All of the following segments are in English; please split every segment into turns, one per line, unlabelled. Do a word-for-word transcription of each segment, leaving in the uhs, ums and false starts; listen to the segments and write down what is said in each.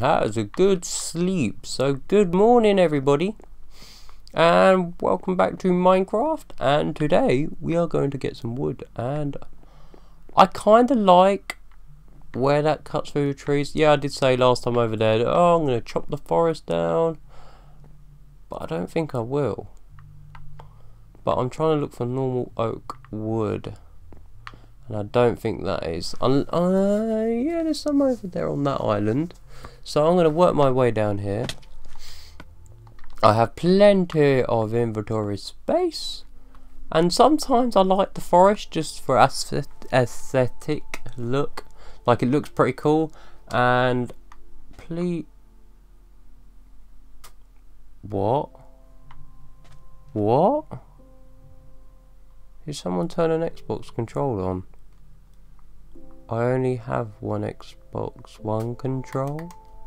has a good sleep. So good morning everybody, and welcome back to Minecraft. And today we are going to get some wood, and I kind of like where that cuts through the trees. Yeah, I did say last time over there that, oh, I'm going to chop the forest down, but I don't think I will. But I'm trying to look for normal oak wood, and I don't think that is. Uh, yeah, there's some over there on that island. So I'm going to work my way down here. I have plenty of inventory space, and sometimes I like the forest just for aesthetic look. Like, it looks pretty cool. And please, what? What? Did someone turn an Xbox controller on? I only have one Xbox One control.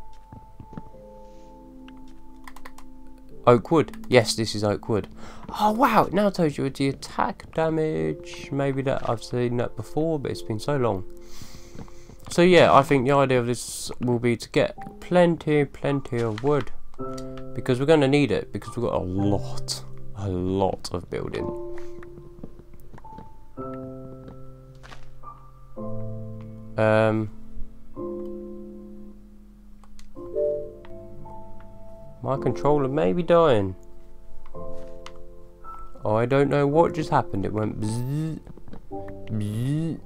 Oak wood. Yes, this is oak wood. Oh wow, it now tells you the attack damage. Maybe that I've seen that before, but it's been so long. So yeah, I think the idea of this will be to get plenty, plenty of wood, because we're going to need it, because we've got a lot, a lot of building. Um, my controller may be dying. I don't know what just happened. It went bzzz, bzzz.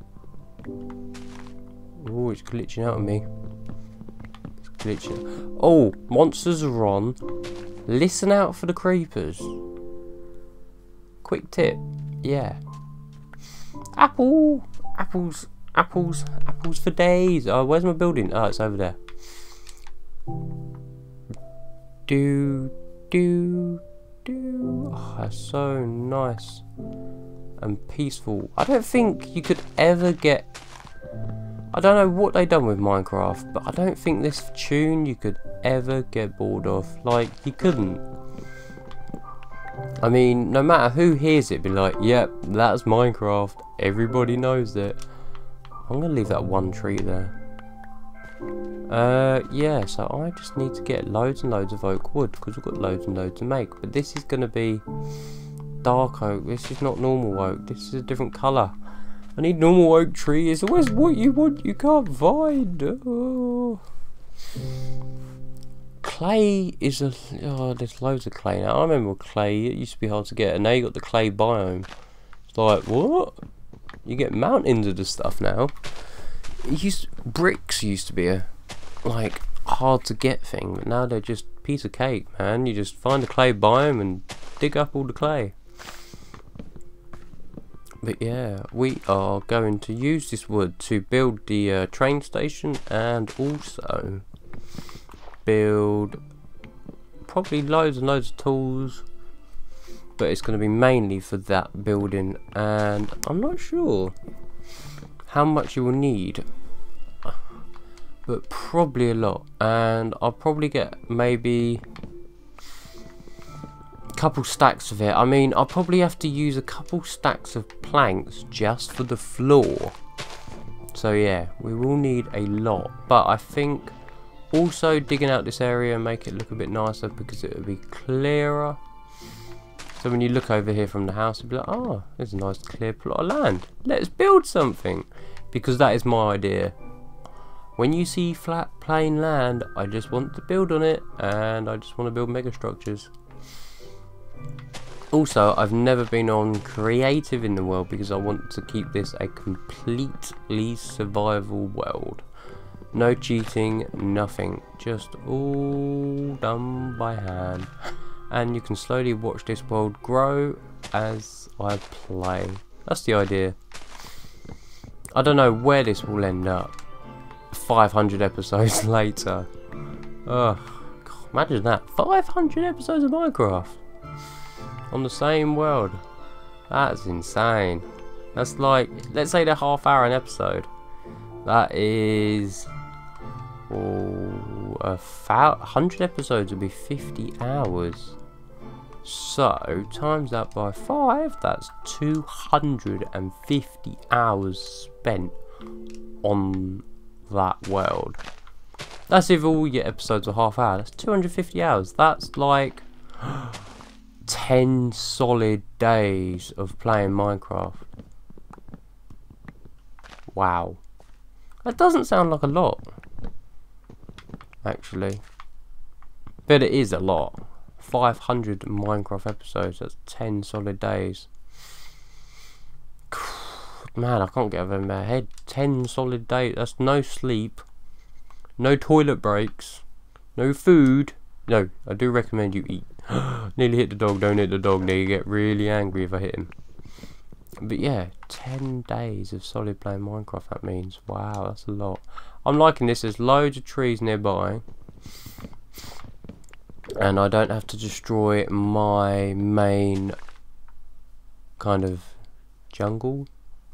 Oh, it's glitching out on me. It's glitching. Oh, monsters are on. Listen out for the creepers. Quick tip. Yeah. Apple. Apples. Apples. Apples for days. Oh, where's my building? Oh, it's over there. Do, do, do. Oh, that's so nice and peaceful. I don't think you could ever get... I don't know what they done with Minecraft, but I don't think this tune you could ever get bored of. Like, you couldn't. I mean, no matter who hears it, be like, yep, that's Minecraft. Everybody knows it. I'm going to leave that one tree there. Uh, yeah, so I just need to get loads and loads of oak wood, because we've got loads and loads to make. But this is going to be dark oak. This is not normal oak. This is a different colour. I need normal oak tree. It's always what you want, you can't find. Oh. Clay is a... Oh, there's loads of clay now. I remember clay, it used to be hard to get, and now you got the clay biome. It's like, what? You get mountains of the stuff now. It used to, bricks used to be a like hard to get thing, but now they're just piece of cake, man. You just find a clay biome and dig up all the clay. But yeah, we are going to use this wood to build the uh, train station, and also build probably loads and loads of tools. But it's going to be mainly for that building, and I'm not sure how much you will need, but probably a lot. And I'll probably get maybe a couple stacks of it. I mean, I'll probably have to use a couple stacks of planks just for the floor. So yeah, we will need a lot, but I think also digging out this area and make it look a bit nicer, because it will be clearer. So when you look over here from the house, you'll be like, oh, there's a nice clear plot of land. Let's build something. Because that is my idea. When you see flat, plain land, I just want to build on it. And I just want to build mega structures. Also, I've never been on creative in the world, because I want to keep this a completely survival world. No cheating, nothing. Just all done by hand. And you can slowly watch this world grow as I play. That's the idea. I don't know where this will end up five hundred episodes later. Ugh, God, imagine that. five hundred episodes of Minecraft on the same world. That's insane. That's like, let's say they're half hour an episode. That is... Oh, a hundred episodes would be fifty hours. So, times that by five, that's two hundred fifty hours spent on that world. That's if all your episodes are half hour. That's two hundred fifty hours. That's like ten solid days of playing Minecraft. Wow. That doesn't sound like a lot, actually. But it is a lot. five hundred Minecraft episodes. That's ten solid days. Man, I can't get over my head. ten solid days. That's no sleep. No toilet breaks. No food. No, I do recommend you eat. Nearly hit the dog. Don't hit the dog. They get really angry if I hit him. But yeah, ten days of solid playing Minecraft, that means. Wow, that's a lot. I'm liking this. There's loads of trees nearby. And I don't have to destroy my main kind of jungle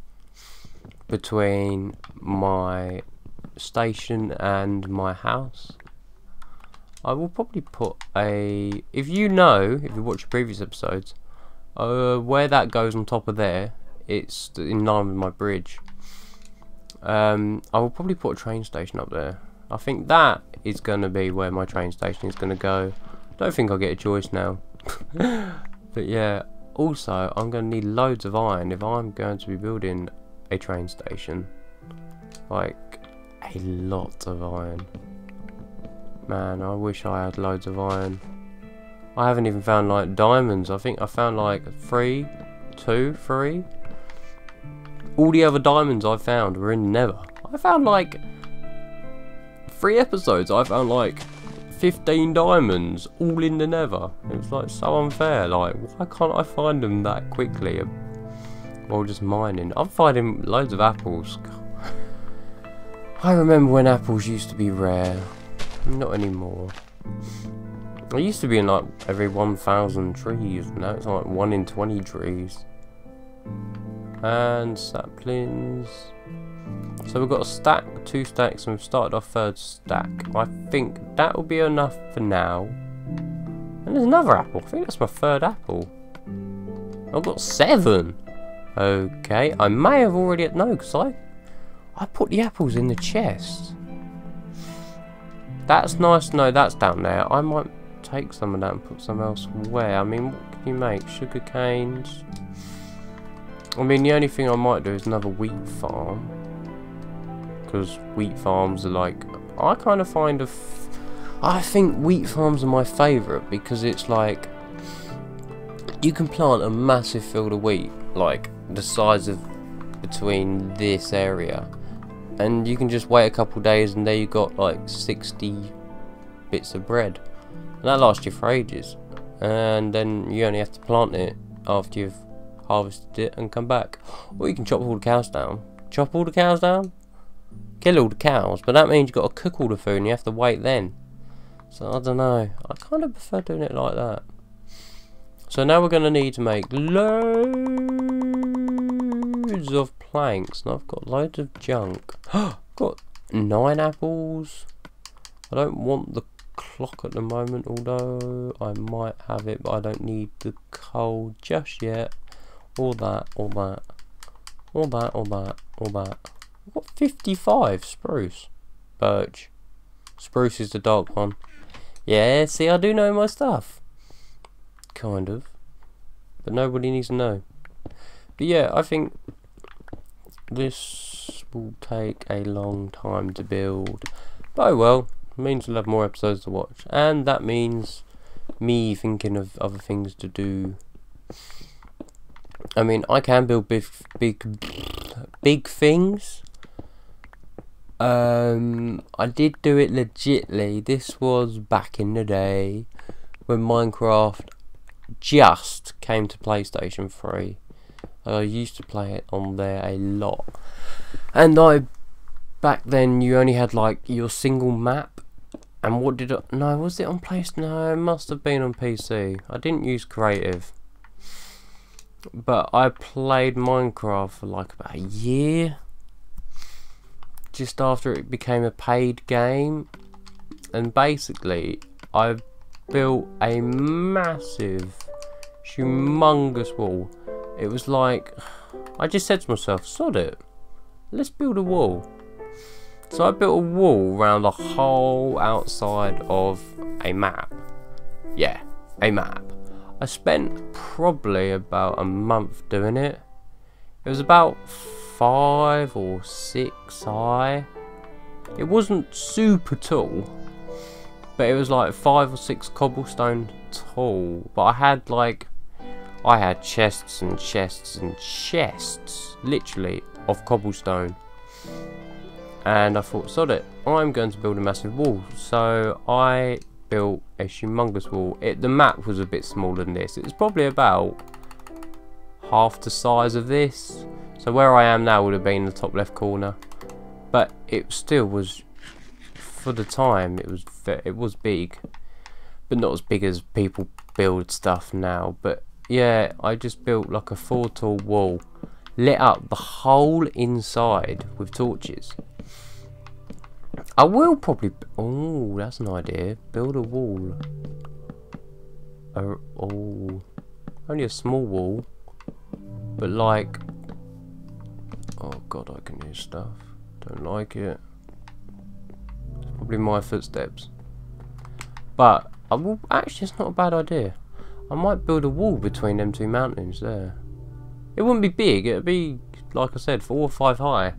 between my station and my house. I will probably put a... If you know, if you watch previous episodes, uh, where that goes on top of there, it's in line with my bridge. Um, I will probably put a train station up there. I think that is going to be where my train station is going to go. Don't think I'll get a choice now. But yeah, also I'm going to need loads of iron if I'm going to be building a train station. Like a lot of iron. Man, I wish I had loads of iron. I haven't even found like diamonds. I think I found like three, two, three. All the other diamonds I found were in Nether. I found like three episodes. I found like fifteen diamonds all in the Nether. It was like so unfair. Like, why can't I find them that quickly while just mining? I'm finding loads of apples. I remember when apples used to be rare. Not anymore. It used to be in like every one thousand trees. Now it's like one in twenty trees. And saplings. So we've got a stack, two stacks, and we've started our third stack. I think that will be enough for now. And there's another apple. I think that's my third apple. I've got seven. Okay, I may have already... No, because I, I put the apples in the chest. That's nice. No, that's down there. I might take some of that and put some elsewhere. I mean, what can you make? Sugar canes. I mean, the only thing I might do is another wheat farm. Because wheat farms are like... I kind of find a... F I think wheat farms are my favourite because it's like... You can plant a massive field of wheat. Like, the size of between this area. And you can just wait a couple days and there you got like sixty bits of bread. And that lasts you for ages. And then you only have to plant it after you've harvested it and come back. Or you can chop all the cows down. Chop all the cows down? Kill all the cows, but that means you've got to cook all the food and you have to wait then. So I don't know. I kind of prefer doing it like that. So now we're going to need to make loads of planks. And I've got loads of junk. I've got nine apples. I don't want the clock at the moment, although I might have it, but I don't need the coal just yet. All that, all that, all that, all that, all that. I've got fifty-five spruce. Birch. Spruce is the dark one. Yeah, see, I do know my stuff. Kind of. But nobody needs to know. But yeah, I think this will take a long time to build. But oh well, it means we'll have more episodes to watch. And that means me thinking of other things to do. I mean, I can build big, big, big things. Um, I did do it legitly. This was back in the day when Minecraft just came to PlayStation three. I used to play it on there a lot. And I, back then, you only had like your single map. And what did it, no, was it on PlayStation? No, it must have been on P C. I didn't use creative. But I played Minecraft for like about a year. Just after it became a paid game. And basically, I built a massive, humongous wall. It was like, I just said to myself, sod it, let's build a wall. So I built a wall around the whole outside of a map. Yeah, a map. I spent probably about a month doing it. It was about five or six high. It wasn't super tall, but it was like five or six cobblestone tall. But I had like, I had chests and chests and chests, literally, of cobblestone. And I thought, sod it, I'm going to build a massive wall. So I built a humongous wall. It, the map was a bit smaller than this. It was probably about half the size of this. So where I am now would have been in the top left corner. But it still was, for the time, it was it was big. But not as big as people build stuff now. But yeah, I just built like a four tall wall. Lit up the whole inside with torches. I will probably... Oh, that's an idea. Build a wall. A, oh, only a small wall. But like... Oh god, I can hear stuff. Don't like it. It's probably my footsteps. But, I will... Actually, it's not a bad idea. I might build a wall between them two mountains there. It wouldn't be big. It would be, like I said, four or five high.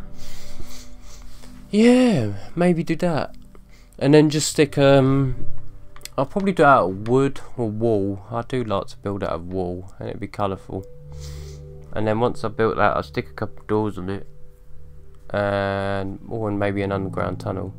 Yeah, maybe do that. And then just stick, um... I'll probably do it out of wood or wool. I do like to build out of wool, and it'd be colourful. And then once I've built that, I'll stick a couple of doors on it. And, or maybe an underground tunnel.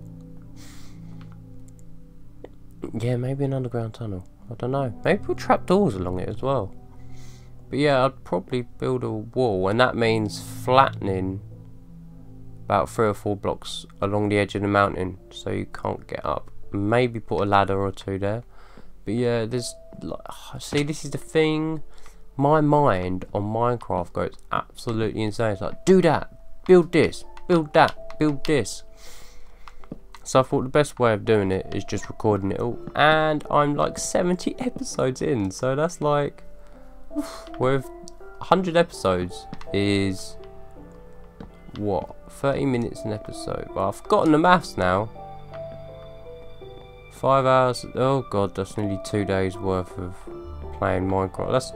Yeah, maybe an underground tunnel. I don't know. Maybe put trapdoors along it as well. But yeah, I'd probably build a wall, and that means flattening about three or four blocks along the edge of the mountain so you can't get up. Maybe put a ladder or two there. But yeah, there's like, see, this is the thing. My mind on Minecraft goes absolutely insane. It's like, do that, build this, build that, build this. So I thought the best way of doing it is just recording it all. And I'm like seventy episodes in, so that's like, with one hundred episodes is what, thirty minutes an episode. But I've forgotten the maths now. Five hours, oh god, that's nearly two days worth of playing Minecraft. That's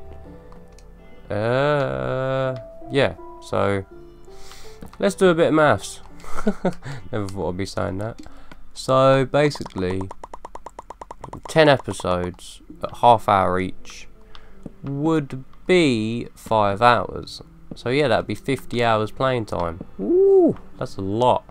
uh yeah, so let's do a bit of maths. Never thought I'd be saying that. So basically ten episodes at half hour each would be five hours. So yeah, that'd be fifty hours playing time. Woo, that's a lot.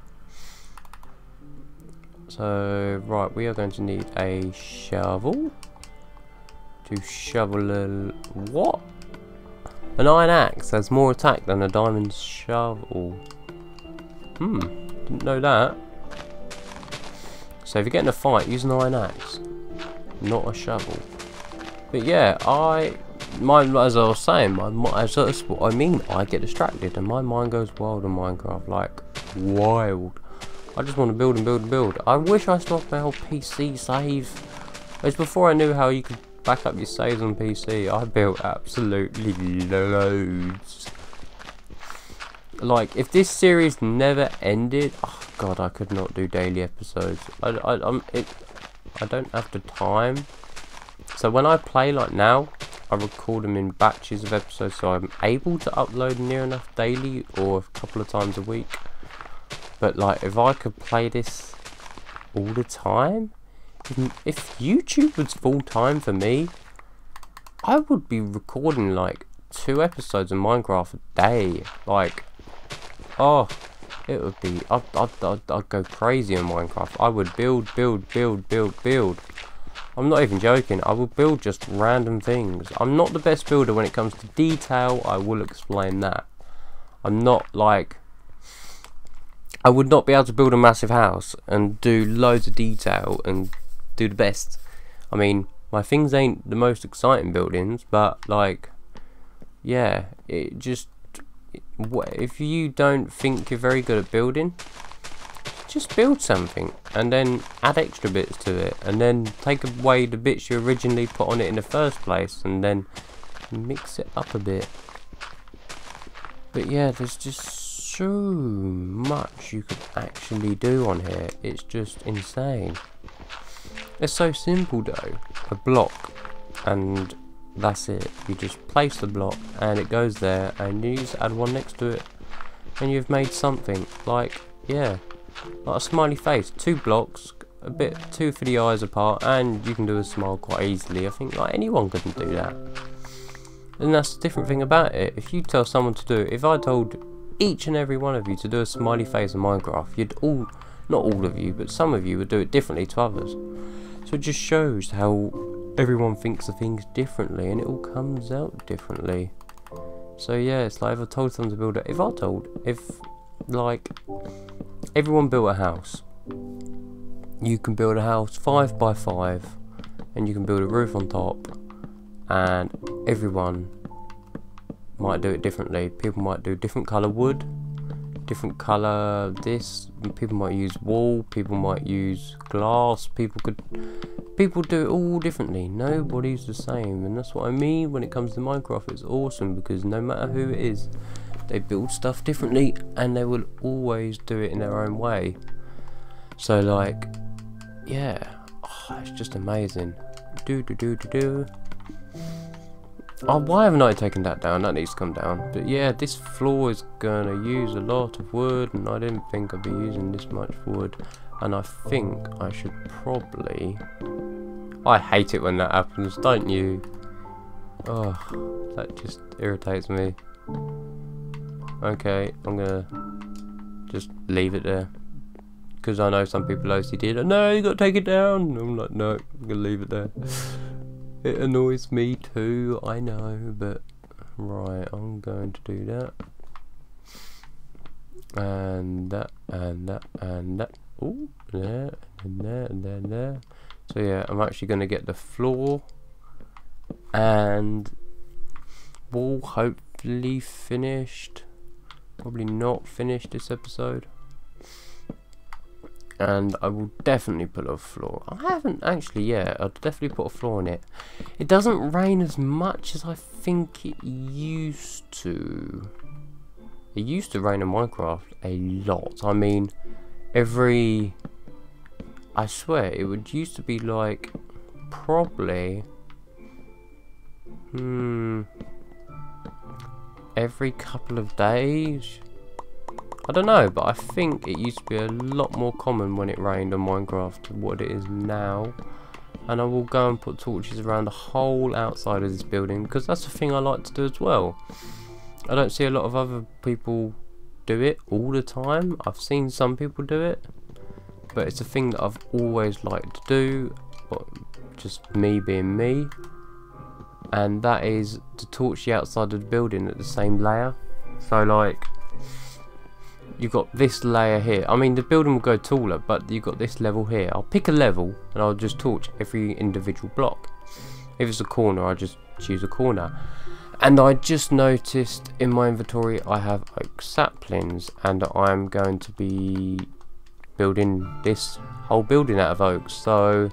So right, we are going to need a shovel to shovel a what? An iron axe has more attack than a diamond shovel. Hmm, didn't know that. So if you get in a fight, use an iron axe, not a shovel. But yeah, I, my as I was saying, my, my as that's what I mean. I get distracted and my mind goes wild in Minecraft, like wild. I just want to build and build and build. I wish I still had my whole P C save. It's before I knew how you could back up your saves on P C. I built absolutely loads. Like, if this series never ended, oh god, I could not do daily episodes. I, I, I'm, it, I don't have the time. So when I play like now, I record them in batches of episodes, so I'm able to upload near enough daily or a couple of times a week. But like, if I could play this all the time, if, if YouTube was full time for me, I would be recording like two episodes of Minecraft a day. Like, oh, it would be, I'd, I'd, I'd, I'd go crazy on Minecraft. I would build, build, build, build, build. I'm not even joking. I will build just random things. I'm not the best builder when it comes to detail. I will explain that. I'm not like, I would not be able to build a massive house and do loads of detail and do the best. I mean, my things ain't the most exciting buildings, but like, yeah, it just, if you don't think you're very good at building, just build something and then add extra bits to it and then take away the bits you originally put on it in the first place and then mix it up a bit. But yeah, there's just so much you could actually do on here. It's just insane. It's so simple though. A block, and that's it. You just place the block and it goes there, and you just add one next to it and you've made something. Like, yeah, like a smiley face. Two blocks, a bit two for the eyes apart, and you can do a smile quite easily. I think like anyone couldn't do that. And that's the different thing about it. If you tell someone to do it, if I told each and every one of you to do a smiley face in Minecraft, you'd all, not all of you, but some of you would do it differently to others. So it just shows how everyone thinks of things differently, and it all comes out differently. So yeah, it's like if I told someone to build it, if I told, if like everyone built a house, you can build a house five by five, and you can build a roof on top, and everyone might do it differently. People might do different colour wood, different colour this, people might use wool, people might use glass, people could people do it all differently. Nobody's the same, and that's what I mean when it comes to Minecraft. It's awesome because no matter who it is, they build stuff differently and they will always do it in their own way. So like, yeah, oh, it's just amazing. Do do do do do. Oh, why haven't I taken that down? That needs to come down. But yeah, this floor is gonna use a lot of wood, and I didn't think I'd be using this much wood. And I think I should probably... I hate it when that happens, don't you? Oh, that just irritates me. Okay, I'm gonna just leave it there. Because I know some people O C D. Like, no, you gotta take it down. I'm like, no, I'm gonna leave it there. It annoys me too, I know, but right, I'm going to do that. And that, and that, and that. Oh, there, and there, and there, and there. So yeah, I'm actually going to get the floor and wall hopefully finished. Probably not finished this episode. And I will definitely put a floor. I haven't actually yet. I'll definitely put a floor on it. It doesn't rain as much as I think it used to. It used to rain in Minecraft a lot. I mean, every... I swear, it would used to be like... Probably... Hmm... Every couple of days... I don't know, but I think it used to be a lot more common when it rained on Minecraft to what it is now. And I will go and put torches around the whole outside of this building, because that's the thing I like to do as well. I don't see a lot of other people do it all the time. I've seen some people do it, but it's a thing that I've always liked to do, but just me being me. And that is to torch the outside of the building at the same layer. So like... You've got this layer here. I mean, the building will go taller, but you've got this level here. I'll pick a level and I'll just torch every individual block. If it's a corner, I just choose a corner. And I just noticed in my inventory I have oak saplings, and I'm going to be building this whole building out of oaks. So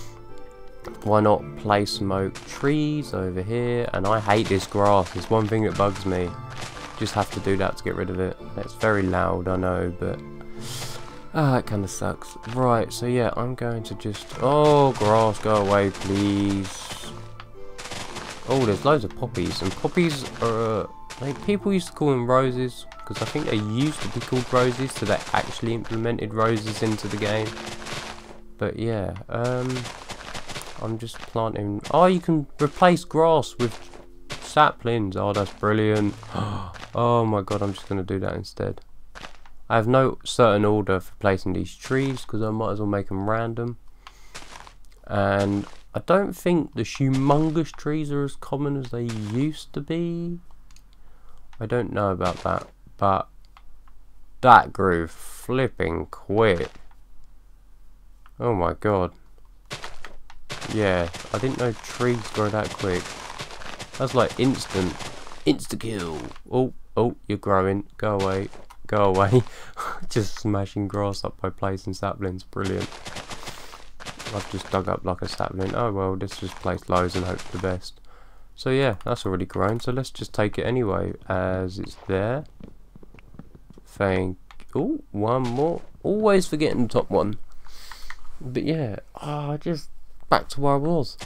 why not place some oak trees over here? And I hate this grass. It's one thing that bugs me. Just have to do that to get rid of it. It's very loud, I know, but ah, it kind of sucks. Right, so yeah, I'm going to just... Oh, grass, go away, please. Oh, there's loads of poppies, and poppies are... Uh, like, people used to call them roses, because I think they used to be called roses, so they actually implemented roses into the game. But yeah, um... I'm just planting... Oh, you can replace grass with saplings. Oh, that's brilliant. Oh my god, I'm just going to do that instead. I have no certain order for placing these trees, because I might as well make them random. And I don't think the humongous trees are as common as they used to be. I don't know about that, but that grew flipping quick. Oh my god. Yeah, I didn't know trees grow that quick. That's like instant. Insta kill. Oh, oh, you're growing. Go away. Go away. Just smashing grass up by placing saplings. Brilliant. I've just dug up like a sapling. Oh well, let's just place loads and hope for the best. So yeah, that's already grown. So let's just take it anyway as it's there. Thank. Oh, one more. Always forgetting the top one. But yeah, oh, just back to where I was.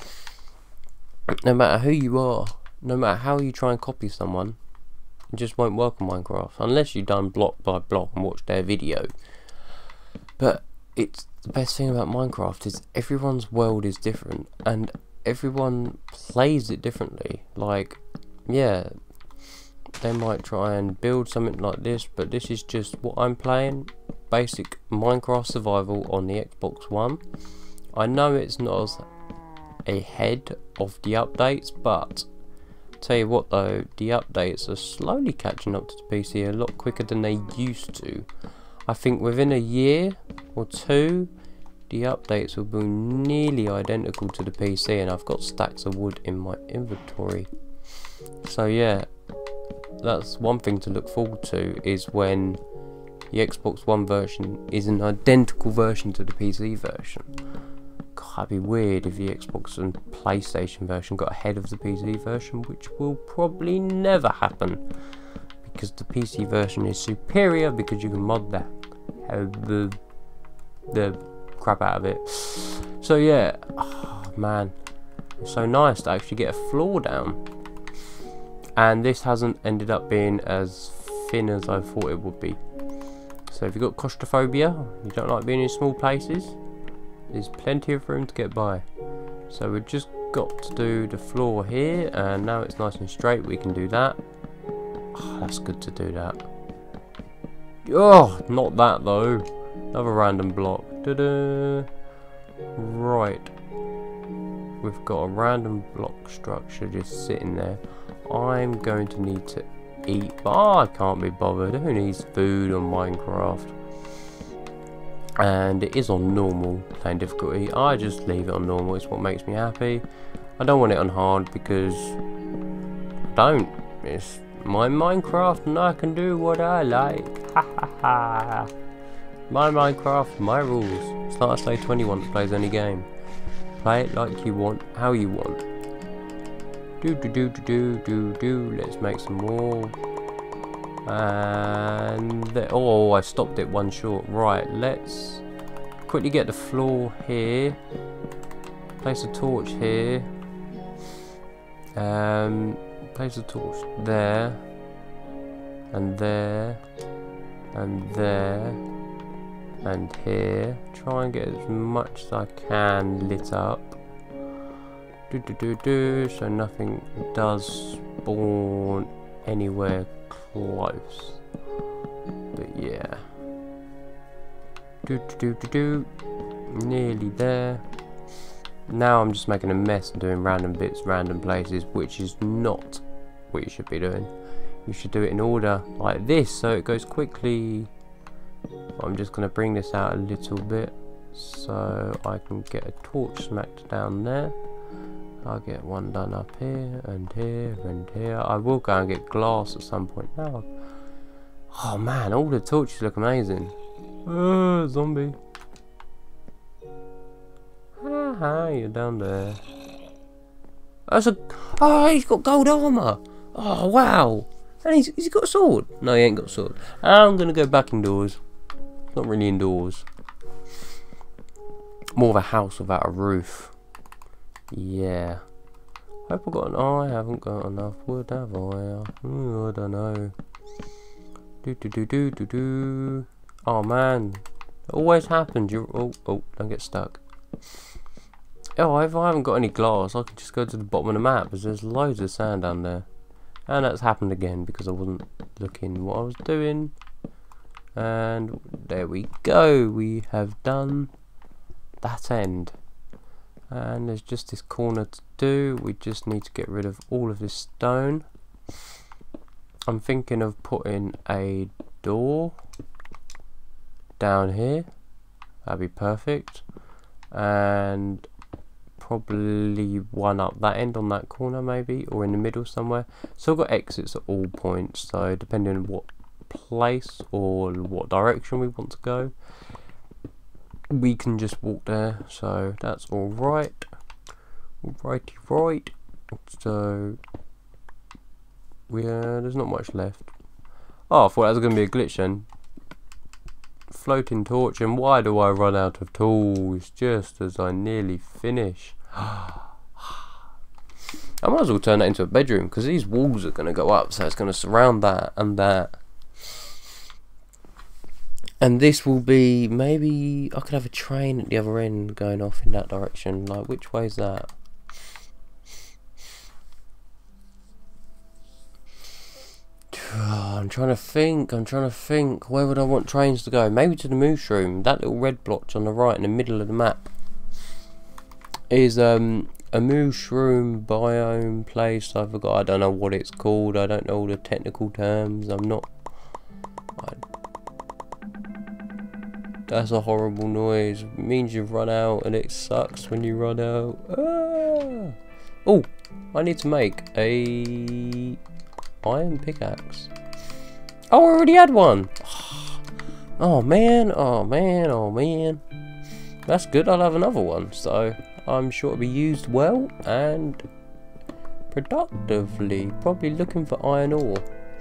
No matter who you are, no matter how you try and copy someone, it just won't work on Minecraft unless you've done block by block and watched their video. But it's the best thing about Minecraft is everyone's world is different and everyone plays it differently. Like, yeah, they might try and build something like this, but this is just what I'm playing. Basic Minecraft survival on the Xbox One. I know it's not as ahead of the updates, but tell you what though, the updates are slowly catching up to the P C a lot quicker than they used to. I think within a year or two the updates will be nearly identical to the P C, and I've got stacks of wood in my inventory. So yeah, that's one thing to look forward to, is when the Xbox One version is an identical version to the P C version. God, it'd be weird if the Xbox and PlayStation version got ahead of the P C version, which will probably never happen, because the P C version is superior because you can mod that uh, the the crap out of it. So yeah, oh, man, it's so nice to actually get a floor down, and this hasn't ended up being as thin as I thought it would be. So if you've got claustrophobia, you don't like being in small places, there's plenty of room to get by. So we've just got to do the floor here, and now it's nice and straight, we can do that. Oh, that's good to do that. Oh, not that though. Another random block. Ta-da! Right. We've got a random block structure just sitting there. I'm going to need to eat, but oh, I can't be bothered. Who needs food on Minecraft? And it is on normal playing difficulty. I just leave it on normal, it's what makes me happy. I don't want it on hard because I don't. It's my Minecraft and I can do what I like. Ha ha ha. My Minecraft, my rules. It's not Slay twenty-one that plays any game. Play it like you want, how you want. Do do do do do do do. Let's make some more. And there, oh, I stopped it one short. Right, let's quickly get the floor here. Place a torch here. Um, place a torch there, and there, and there, and here. Try and get as much as I can lit up. Do do do do. So nothing does spawn anywhere close. But yeah. Do do do do do. Nearly there. Now I'm just making a mess and doing random bits, random places, which is not what you should be doing. You should do it in order like this, so it goes quickly. I'm just going to bring this out a little bit so I can get a torch smacked down there. I'll get one done up here and here and here. I will go and get glass at some point now. Oh man, all the torches look amazing. Oh, zombie. Haha, you're down there. That's a. Oh, he's got gold armor. Oh wow. And he's, he's got a sword. No, he ain't got a sword. I'm gonna go back indoors. Not really indoors. More of a house without a roof. Yeah. Hope I got an. Oh, I haven't got enough wood, have I? Ooh, I don't know. Do do do do do do. Oh man, it always happens. You. Oh oh, don't get stuck. Oh, if I haven't got any glass, I can just go to the bottom of the map because there's loads of sand down there. And that's happened again because I wasn't looking what I was doing. And there we go. We have done that end. And there's just this corner to do. We just need to get rid of all of this stone. I'm thinking of putting a door down here. That'd be perfect. And probably one up that end on that corner maybe, or in the middle somewhere. So I've got exits at all points, so depending on what place or what direction we want to go, we can just walk there. So that's all right. Alrighty, right. So we uh, there's not much left. Oh, I thought that was going to be a glitch then. Floating torch, and why do I run out of tools just as I nearly finish? I might as well turn that into a bedroom, because these walls are going to go up, so it's going to surround that and that. And this will be, maybe I could have a train at the other end going off in that direction. Like, which way is that? I'm trying to think, I'm trying to think. Where would I want trains to go? Maybe to the mushroom. That little red blotch on the right in the middle of the map is um, a mushroom biome place. I forgot, I don't know what it's called. I don't know all the technical terms. I'm not... I, that's a horrible noise. It means you've run out, and it sucks when you run out. Ah! Oh, I need to make a iron pickaxe. Oh, I already had one. Oh man, oh man, oh man. That's good, I'll have another one. So I'm sure it'll be used well and productively. Probably looking for iron ore.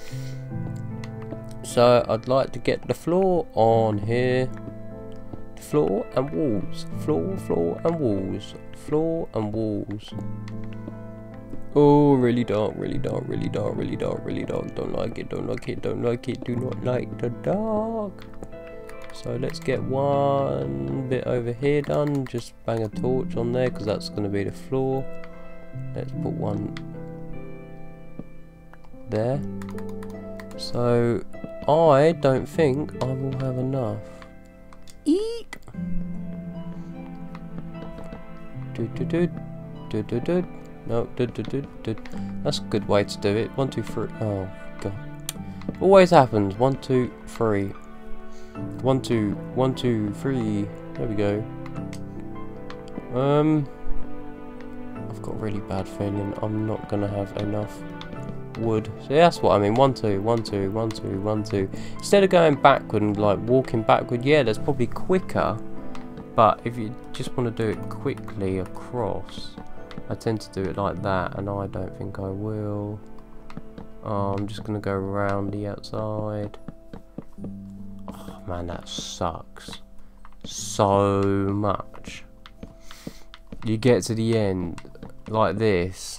So I'd like to get the floor on here. Floor and walls. Floor, floor and walls. Floor and walls. Oh, really dark, really dark, really dark, really dark, really dark. Don't like it, don't like it, don't like it, do not like the dark. So let's get one bit over here done. Just bang a torch on there, because that's going to be the floor. Let's put one there. So I don't think I will have enough. Eek! Do do do do do do. No, do, do, do, do. That's a good way to do it. One, two, three. Oh, God. Always happens. One, two, three. One, two, one, two, three. There we go. Um, I've got a really bad feeling I'm not going to have enough wood. So that's what I mean. One, two, one, two, one, two, one, two. Instead of going backward and like walking backward, yeah, that's probably quicker. But if you just want to do it quickly across, I tend to do it like that, and I don't think I will. Oh, I'm just going to go around the outside. Oh man, that sucks so much. You get to the end like this.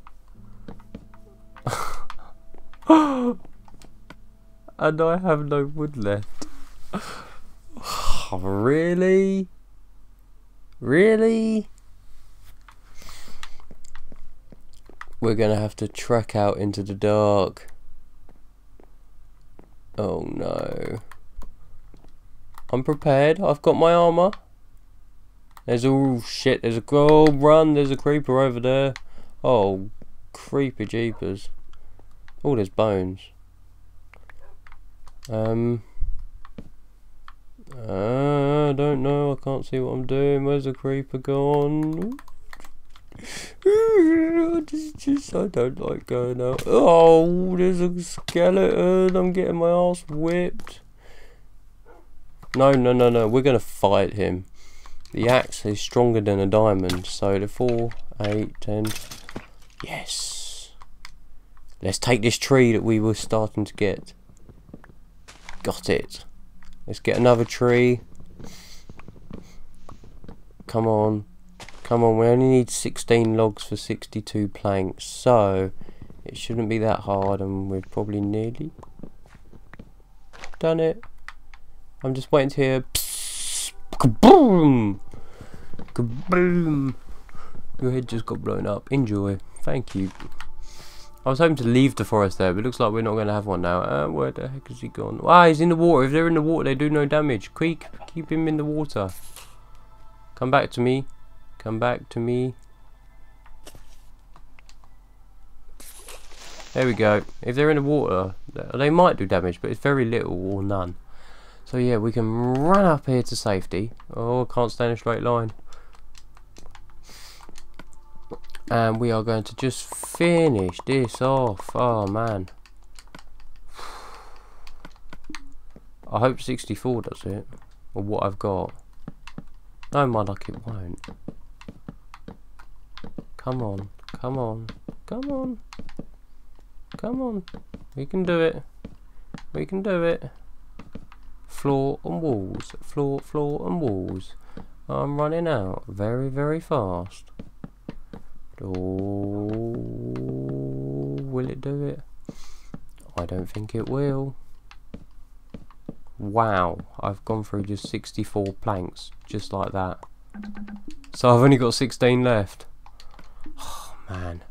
And I have no wood left. Really? Really? We're gonna have to trek out into the dark. Oh no. I'm prepared. I've got my armor. There's oh shit. There's a oh run. There's a creeper over there. Oh, creeper jeepers. Oh, there's bones. Um. Uh, I don't know. I can't see what I'm doing. Where's the creeper gone? just, just, I don't like going out. Oh, there's a skeleton. I'm getting my ass whipped. No, no, no, no. We're gonna fight him. The axe is stronger than a diamond. So the four, eight, ten. Yes. Let's take this tree that we were starting to get. Got it. Let's get another tree. Come on. Come on, we only need sixteen logs for sixty-two planks, so it shouldn't be that hard, and we've probably nearly done it. I'm just waiting to hear psst, kaboom! Kaboom! Your head just got blown up. Enjoy. Thank you. I was hoping to leave the forest there, but it looks like we're not going to have one now. Uh, where the heck is he gone? Ah, he's in the water. If they're in the water, they do no damage. Quick, keep him in the water. Come back to me. Come back to me. There we go. If they're in the water, they might do damage, but it's very little or none. So yeah, we can run up here to safety. Oh, I can't stay in a straight line. And we are going to just finish this off. Oh man. I hope sixty-four does it. Or what I've got. No, my luck, it won't. Come on, come on, come on, come on. We can do it. We can do it. Floor and walls. Floor, floor and walls. I'm running out very, very fast. Oh, will it do it? I don't think it will. Wow, I've gone through just sixty-four planks, just like that. So I've only got sixteen left. Oh, man.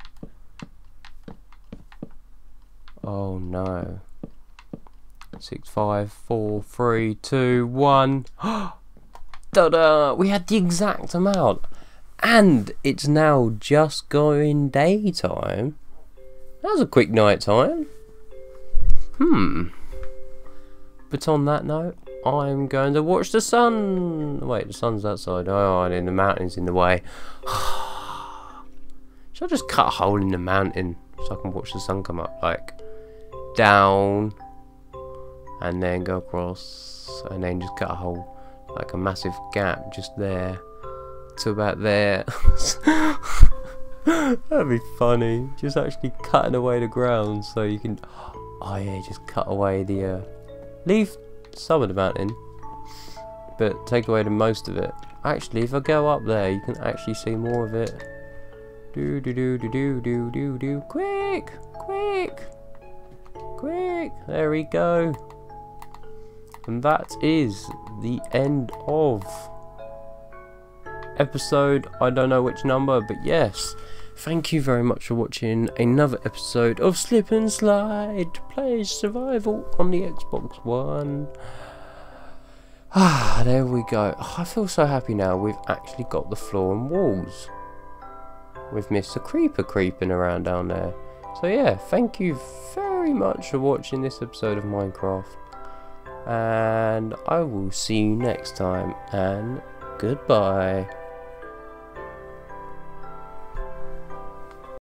Oh, no. Six, five, four, three, two, one. Ta-da! We had the exact amount. And it's now just going daytime. That was a quick night time. Hmm. But on that note, I'm going to watch the sun. Wait, the sun's outside. Oh, and then the mountain's in the way. Should I just cut a hole in the mountain so I can watch the sun come up? Like, down, and then go across, and then just cut a hole, like a massive gap just there to about there. That'd be funny. Just actually cutting away the ground so you can. Oh yeah, just cut away the. Uh, leave some of the mountain, but take away the most of it. Actually, if I go up there, you can actually see more of it. Do do do do do do do do. Quick, quick, quick. There we go. And that is the end of episode. I don't know which number, but yes. Thank you very much for watching another episode of Slip and Slide Plays Survival on the Xbox One. Ah, there we go. Oh, I feel so happy now we've actually got the floor and walls. With Mister Creeper creeping around down there. So yeah, thank you very much for watching this episode of Minecraft. And I will see you next time, and goodbye.